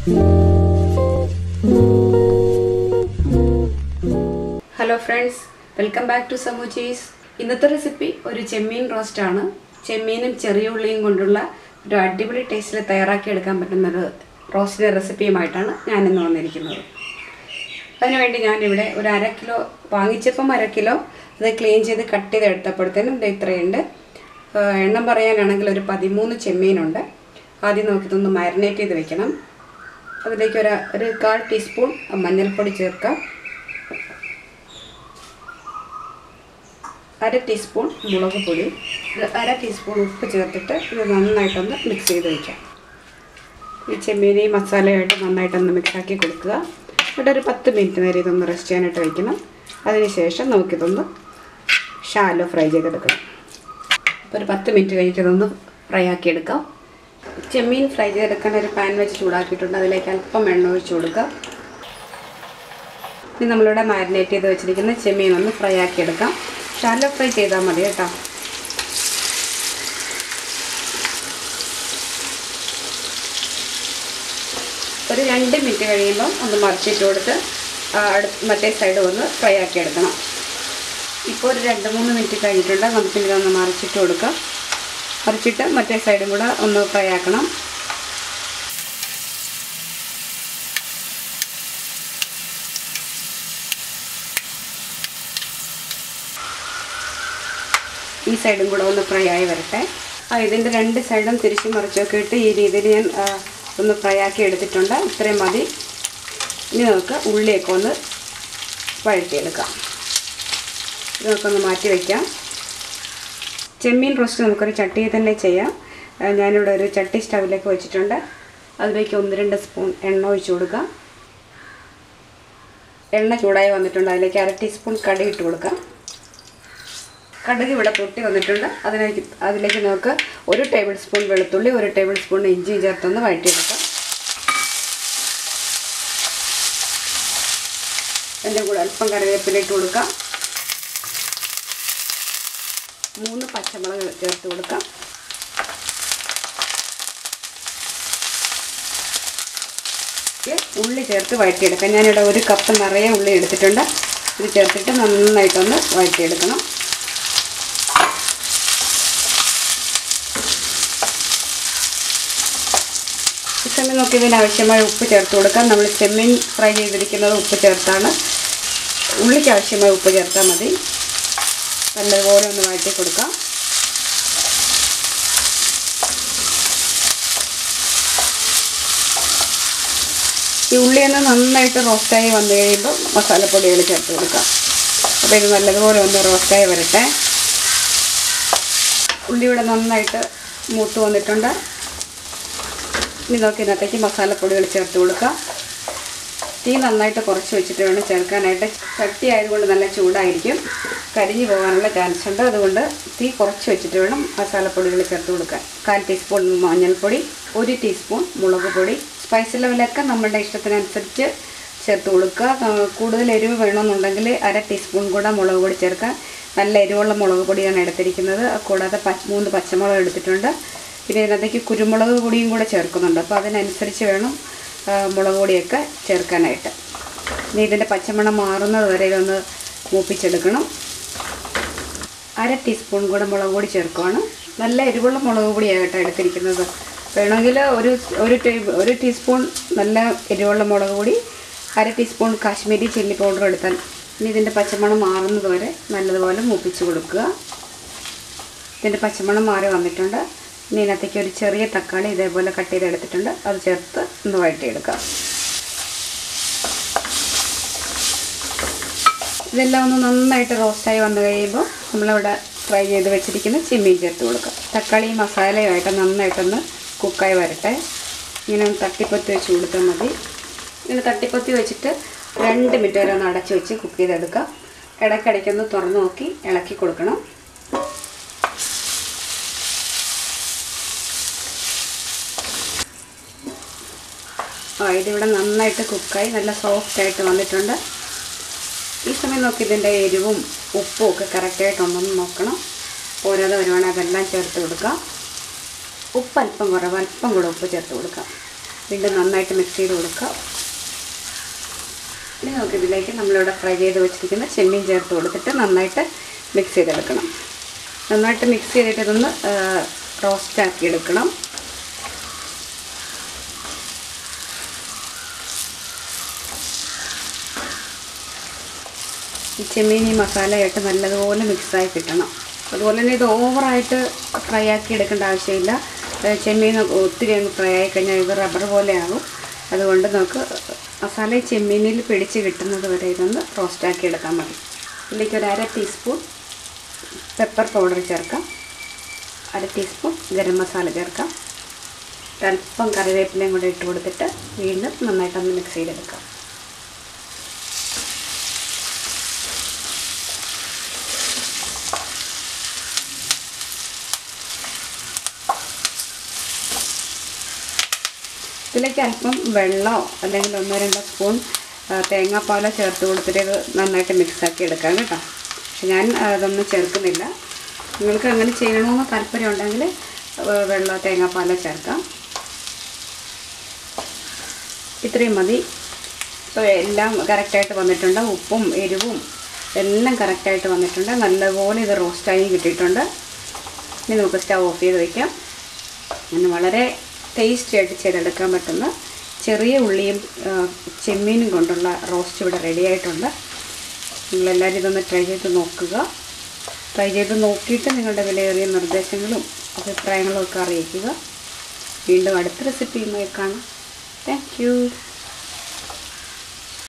Hello friends, welcome back to സമൂച്ചീസ്. ഇന്നത്തെ recipe ഒരു ചെമ്മീൻ റോസ്റ്റ് ആണ്. ചെമ്മീനും ചെറിയ ഉള്ളിയും കൊണ്ടുള്ള ഒരു അടിപൊളി ടേസ്റ്റിൽ തയ്യാറാക്കിയെടുക്കാൻ പറ്റുന്നൊരു റോസ്റ്റിൻ്റെ റെസിപ്പിയുമായിട്ടാണ് ഞാനിന്ന് വന്നിരിക്കുന്നത്. അതിനുവേണ്ടി ഞാനിവിടെ ഒരു 1/2 കിലോ വാങ്ങിച്ചപ്പം 1/2 കിലോ അത് ക്ലീൻ ചെയ്ത് കട്ട് ചെയ്ത് എടുത്തപ്പോഴത്തേനും ഇത് ഇത്രയുണ്ട്. എണ്ണം പറയാനാണെങ്കിൽ ഒരു 13 ചെമ്മീനുണ്ട്. ആദ്യം നമുക്കിതൊന്ന് മാരിനേറ്റ് ചെയ്ത് വെക്കണം. അതിലേക്ക് ഒരു 1/4 ടീസ്പൂൺ മഞ്ഞൾപ്പൊടി ചേർക്കാം, 1/2 ടീസ്പൂൺ മുളക് പൊടി, 1/2 ടീസ്പൂൺ ഉപ്പ് ചേർത്തിട്ട് ഇത് നന്നായിട്ടൊന്ന് മിക്സ് ചെയ്ത് വയ്ക്കാം. ഈ ചെമ്മീൻ ഈ മസാലയായിട്ട് നന്നായിട്ടൊന്ന് മിക്സാക്കി കൊടുക്കുക. ഇവിടെ ഒരു 10 മിനിറ്റ് നേരം ഇതൊന്ന് റെസ്റ്റ് ചെയ്യാനായിട്ട് വയ്ക്കണം. അതിനുശേഷം നമുക്കിതൊന്ന് ഷാലോ ഫ്രൈ ചെയ്തെടുക്കണം. അപ്പോൾ ഒരു 10 മിനിറ്റ് കഴിഞ്ഞിട്ട് ഇതൊന്ന് ഫ്രൈ ആക്കിയെടുക്കാം. ചെമ്മീൻ ഫ്രൈ ചെയ്തെടുക്കാൻ ഒരു പാൻ വെച്ച് ചൂടാക്കിയിട്ടുണ്ട്. അതിലേക്ക് അല്പം എണ്ണ ഒഴിച്ച് കൊടുക്കുക. ഇനി നമ്മളിവിടെ മാരിനേറ്റ് ചെയ്ത് വെച്ചിരിക്കുന്ന ചെമ്മീൻ ഒന്ന് ഫ്രൈ ആക്കിയെടുക്കാം. ഷാലോ ഫ്രൈ ചെയ്താൽ മതി കേട്ടോ. ഒരു 2 മിനിറ്റ് കഴിയുമ്പം ഒന്ന് മറിച്ചിട്ട് കൊടുത്ത് മറ്റേ സൈഡ് ഒന്ന് ഫ്രൈ ആക്കിയെടുക്കണം. ഇപ്പോൾ ഒരു 2-3 മിനിറ്റ് കഴിഞ്ഞിട്ടുണ്ട്. നമുക്കിതൊന്ന് മറിച്ചിട്ട് കൊടുക്കാം. മറിച്ചിട്ട് മറ്റേ സൈഡും കൂടെ ഒന്ന് ഫ്രൈ ആക്കണം. ഈ സൈഡും കൂടെ ഒന്ന് ഫ്രൈ ആയി വരട്ടെ. ഇതിൻ്റെ 2 സൈഡും തിരിച്ച് മറിച്ചൊക്കെ ഇട്ട് ഈ രീതിയിൽ ഞാൻ ഒന്ന് ഫ്രൈ ആക്കി എടുത്തിട്ടുണ്ട്. ഇത്രയും മതി. ഇനി നമുക്ക് ഉള്ളിയൊക്കെ ഒന്ന് വഴറ്റിയെടുക്കാം. ഇത് നമുക്കൊന്ന് മാറ്റി വയ്ക്കാം. ചെമ്മീൻ റോസ്റ്റ് നമുക്കൊരു ചട്ടിയിൽ തന്നെ ചെയ്യാം. ഞാനിവിടെ ഒരു ചട്ടി സ്റ്റൗവിലേക്ക് വെച്ചിട്ടുണ്ട്. അതിലേക്ക് 1-2 സ്പൂൺ എണ്ണ ഒഴിച്ച് കൊടുക്കാം. എണ്ണ ചൂടായി വന്നിട്ടുണ്ട്. അതിലേക്ക് 1/2 ടീസ്പൂൺ കടുക് ഇട്ട് കൊടുക്കാം. കടുക് ഇവിടെ പൊട്ടി വന്നിട്ടുണ്ട്. അതിലേക്ക് നമുക്ക് 1 ടേബിൾ സ്പൂൺ വെളുത്തുള്ളി, 1 ടേബിൾ സ്പൂൺ ഇഞ്ചിയും ചേർത്തൊന്ന് വഴറ്റിയെടുക്കാം. അതിൻ്റെ കൂടെ അല്പം കറിവേപ്പില ഇട്ട് കൊടുക്കാം. 3 പച്ചമുളക് ചേർത്ത് കൊടുക്കാം. ഉള്ളി ചേർത്ത് വഴറ്റിയെടുക്കാം. ഞാനിവിടെ 1 കപ്പ് നിറയെ ഉള്ളി എടുത്തിട്ടുണ്ട്. ഇത് ചേർത്തിട്ട് നന്നായിട്ടൊന്ന് വഴറ്റിയെടുക്കണം. ഈ സമയം നോക്കി ഇതിനാവശ്യമായ ഉപ്പ് ചേർത്ത് കൊടുക്കാം. നമ്മൾ ചെമ്മീൻ ഫ്രൈ ചെയ്തിരിക്കുന്നത് ഉപ്പ് ചേർത്താണ്. ഉള്ളിക്ക് ആവശ്യമായ ഉപ്പ് ചേർത്താൽ മതി. നല്ലതുപോലെ ഒന്ന് വഴറ്റി കൊടുക്കാം. ഈ ഉള്ളിയൊന്ന് നന്നായിട്ട് റോസ്റ്റായി വന്നു കഴിയുമ്പോൾ മസാലപ്പൊടികൾ ചേർത്ത് കൊടുക്കാം. അപ്പോൾ ഇത് നല്ലതുപോലെ ഒന്ന് റോസ്റ്റായി വരട്ടെ. ഉള്ളി ഇവിടെ നന്നായിട്ട് മൂത്ത് വന്നിട്ടുണ്ട്. ഇനി നമുക്ക് ഇതിനകത്തേക്ക് മസാലപ്പൊടികൾ ചേർത്ത് കൊടുക്കാം. തീ നന്നായിട്ട് കുറച്ച് വെച്ചിട്ട് വേണം ചേർക്കാനായിട്ട്. ചട്ടി ആയതുകൊണ്ട് നല്ല ചൂടായിരിക്കും, കരിഞ്ഞു പോകാനുള്ള ചാൻസ് ഉണ്ട്. അതുകൊണ്ട് തീ കുറച്ച് വെച്ചിട്ട് വേണം മസാലപ്പൊടികൾ ചേർത്ത് കൊടുക്കാൻ. 1/4 ടീസ്പൂൺ മഞ്ഞൾപ്പൊടി, 1 ടീസ്പൂൺ മുളക് പൊടി. സ്പൈസ് ലെവലൊക്കെ നമ്മുടെ ഇഷ്ടത്തിനനുസരിച്ച് ചേർത്ത് കൊടുക്കുക. കൂടുതൽ എരിവ് വേണമെന്നുണ്ടെങ്കിൽ 1/2 ടീസ്പൂൺ കൂടെ മുളക് പൊടി ചേർക്കാം. നല്ല എരിവുള്ള മുളക് പൊടിയാണ് എടുത്തിരിക്കുന്നത്. കൂടാതെ 3 പച്ചമുളക് എടുത്തിട്ടുണ്ട്. പിന്നെ ഇതിനകത്തേക്ക് കുരുമുളക് പൊടിയും കൂടെ ചേർക്കുന്നുണ്ട്. അപ്പോൾ അതിനനുസരിച്ച് വേണം മുളക് പൊടിയൊക്കെ ചേർക്കാനായിട്ട്. ഇനി ഇതിൻ്റെ പച്ചമണം മാറുന്നത് വരെ ഇതൊന്ന് മൂപ്പിച്ചെടുക്കണം. 1/2 ടീസ്പൂൺ കൂടെ മുളക് പൊടി ചേർക്കുവാണ്. നല്ല എരിവുള്ള മുളക് പൊടിയായിട്ടാണ് എടുത്തിരിക്കുന്നത്. വേണമെങ്കിൽ ഒരു ടീസ്പൂൺ നല്ല എരിവുള്ള മുളക് പൊടി, 1/2 ടീസ്പൂൺ കാശ്മീരി ചില്ലി പൗഡർ എടുത്താൽ. ഇനി ഇതിൻ്റെ പച്ചമണം മാറുന്നത് വരെ നല്ലതുപോലെ മൂപ്പിച്ച് കൊടുക്കുക. ഇതിൻ്റെ പച്ചമണം മാറി വന്നിട്ടുണ്ട്. ഇനി ഇതിനകത്തേക്ക് ഒരു ചെറിയ തക്കാളി ഇതേപോലെ കട്ട് ചെയ്തെടുത്തിട്ടുണ്ട്. അത് ചേർത്ത് ഒന്ന് വഴറ്റിയെടുക്കാം. ഇതെല്ലാം ഒന്ന് നന്നായിട്ട് റോസ്റ്റായി വന്നു കഴിയുമ്പോൾ നമ്മളിവിടെ ഫ്രൈ ചെയ്ത് വെച്ചിരിക്കുന്ന ചെമ്മീൻ ചേർത്ത് കൊടുക്കാം. തക്കാളി മസാലയുമായിട്ട് നന്നായിട്ടൊന്ന് കുക്കായി വരട്ടെ. ഇങ്ങനെ തട്ടിപ്പൊത്തി വെച്ച് കൊടുത്താൽ മതി. ഇങ്ങനെ തട്ടിപ്പൊത്തി വെച്ചിട്ട് 2 മിനിറ്റ് വരെ ഒന്ന് അടച്ച് വെച്ച് കുക്ക് ചെയ്തെടുക്കാം. ഇടയ്ക്കിടയ്ക്കൊന്ന് തുറന്ന് നോക്കി ഇളക്കി കൊടുക്കണം. ഇതിവിടെ നന്നായിട്ട് കുക്കായി നല്ല സോഫ്റ്റായിട്ട് വന്നിട്ടുണ്ട്. ഈ സമയം നോക്കി ഇതിൻ്റെ എരിവും ഉപ്പും ഒക്കെ കറക്റ്റായിട്ടുണ്ടെന്ന് നോക്കണം. ഓരോന്ന് വരുവാണെങ്കിൽ അതെല്ലാം ചേർത്ത് കൊടുക്കാം. ഉപ്പ് അല്പം കുറവ്, അല്പം കൂടെ ഉപ്പ് ചേർത്ത് കൊടുക്കാം. വീണ്ടും നന്നായിട്ട് മിക്സ് ചെയ്ത് കൊടുക്കുക. ഇനി നമുക്കിതിലേക്ക് നമ്മളിവിടെ ഫ്രൈ ചെയ്ത് വെച്ചിരിക്കുന്ന ചെമ്മീൻ ചേർത്ത് കൊടുത്തിട്ട് നന്നായിട്ട് മിക്സ് ചെയ്തെടുക്കണം. നന്നായിട്ട് മിക്സ് ചെയ്തിട്ട് ഇതൊന്ന് റോസ്റ്റാക്കി എടുക്കണം. ഈ ചെമ്മീൻ ഈ മസാലയായിട്ട് നല്ലതുപോലെ മിക്സായി കിട്ടണം. അതുപോലെ തന്നെ ഇത് ഓവറായിട്ട് ഫ്രൈ ആക്കി എടുക്കേണ്ട ആവശ്യമില്ല. ചെമ്മീൻ ഒത്തിരി അങ്ങ് ഫ്രൈ ആയി കഴിഞ്ഞാൽ ഇത് റബ്ബർ പോലെ ആകും. അതുകൊണ്ട് നമുക്ക് മസാല ഈ ചെമ്മീനിൽ പിടിച്ച് കിട്ടുന്നത് വരെ ഇതൊന്ന് റോസ്റ്റാക്കി എടുക്കാൻ മതി. ഇതിലേക്ക് ഒരു 1/2 ടീസ്പൂൺ പെപ്പർ പൗഡർ ചേർക്കാം, 1/2 ടീസ്പൂൺ ഗരം മസാല ചേർക്കാം, ഒരല്പം കറിവേപ്പിലയും കൂടെ ഇട്ട് കൊടുത്തിട്ട് വീണ്ടും നന്നായിട്ടൊന്ന് മിക്സ് ചെയ്തെടുക്കാം. ഇതിലേക്ക് അല്പം വെള്ളമോ അല്ലെങ്കിൽ 1-2 സ്പൂൺ തേങ്ങാപ്പാലോ ചേർത്ത് കൊടുത്തിട്ട് ഇത് നന്നായിട്ട് മിക്സാക്കി എടുക്കാം കേട്ടോ. പക്ഷെ ഞാൻ അതൊന്നും ചേർക്കുന്നില്ല. നിങ്ങൾക്ക് അങ്ങനെ ചെയ്യണമെന്ന് താല്പര്യം ഉണ്ടെങ്കിൽ വെള്ളമോ തേങ്ങാപ്പാലോ ചേർക്കാം. ഇത്രയും മതി. ഇപ്പോൾ എല്ലാം കറക്റ്റായിട്ട് വന്നിട്ടുണ്ട്. ഉപ്പും എരിവും എല്ലാം കറക്റ്റായിട്ട് വന്നിട്ടുണ്ട്. നല്ലപോലെ ഇത് റോസ്റ്റായി കിട്ടിയിട്ടുണ്ട്. ഇനി നമുക്ക് സ്റ്റവ് ഓഫ് ചെയ്ത് വയ്ക്കാം. അങ്ങനെ വളരെ ടേസ്റ്റി ആയിട്ട് ചെയ്തെടുക്കാൻ പറ്റുന്ന ചെറിയ ഉള്ളിയും ചെമ്മീനും കൊണ്ടുള്ള റോസ്റ്റ് ഇവിടെ റെഡി ആയിട്ടുണ്ട്. നിങ്ങളെല്ലാവരും ഇതൊന്ന് ട്രൈ ചെയ്ത് നോക്കുക. ട്രൈ ചെയ്ത് നോക്കിയിട്ട് നിങ്ങളുടെ വിലയേറിയ നിർദ്ദേശങ്ങളും അഭിപ്രായങ്ങളും ഒക്കെ അറിയിക്കുക. വീണ്ടും അടുത്ത റെസിപ്പിയുമായി കാണാം. Thank U.